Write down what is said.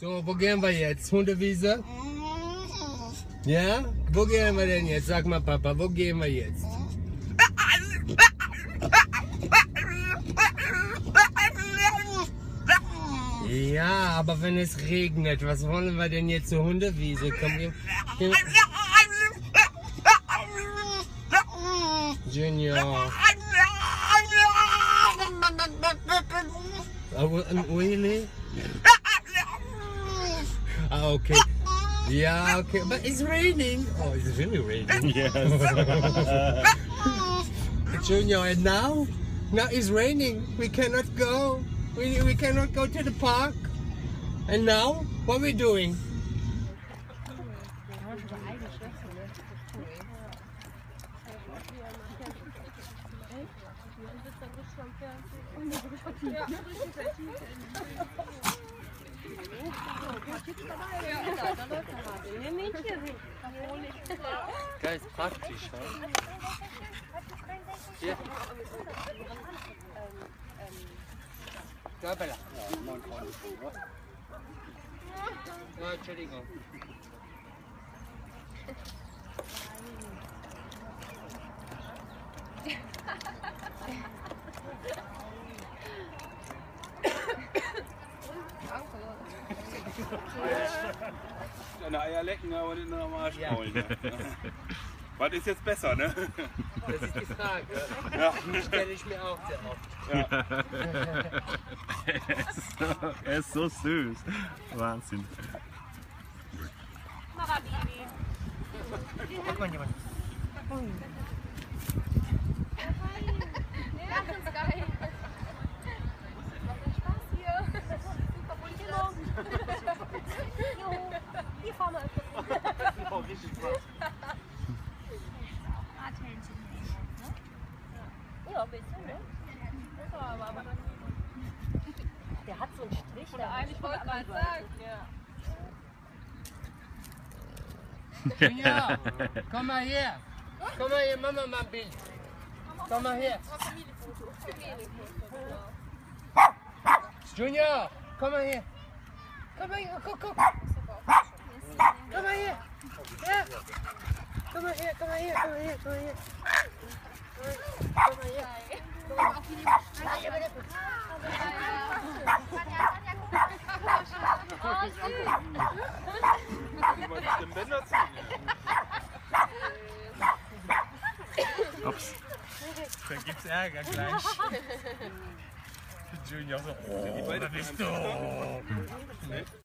So, wo gehen wir jetzt? Hundewiese? Ja? Wo gehen wir denn jetzt? Sag mal, Papa, wo gehen wir jetzt? Ja, aber wenn es regnet, was wollen wir denn jetzt zur Hundewiese? Komm, Junior. Really? Ah, okay. Yeah, okay. But it's raining. Oh, it's really raining. Yes. Junior, and now? Now it's raining. We cannot go. We cannot go to the park. And now? What are we doing? Ja, ist praktisch, ja? Hier. Ja, Bella. Ja, Entschuldigung. Eine Eier lecken, aber nicht nur am Arsch kraulen. Ja. Was ist jetzt besser, ne? Das ist die Frage. Ja. Die stelle ich mir auch sehr oft. Ja. Er ist so süß. Wahnsinn. Guck mal jemand. Ja, das ist geil. Macht Spaß hier. Super Bulli. Hier fahren wir öfter. Oh, richtig Spaß. Ja, ein bisschen, ne? Aber dann... Der hat so einen Strich. Oder eigentlich wollte ich gerade sagen, ja. Junior, komm mal her. Komm mal her, Mama mal ein Bild. Komm mal her. Junior, komm mal her. Komm mal her, guck. Komm mal her. Ja. Komm mal her, komm mal her. Komm mal her. Komm mal her. Den Bänder ziehen. Ups. Dann gibt's Ärger gleich. Junior so, Die beiden bist du?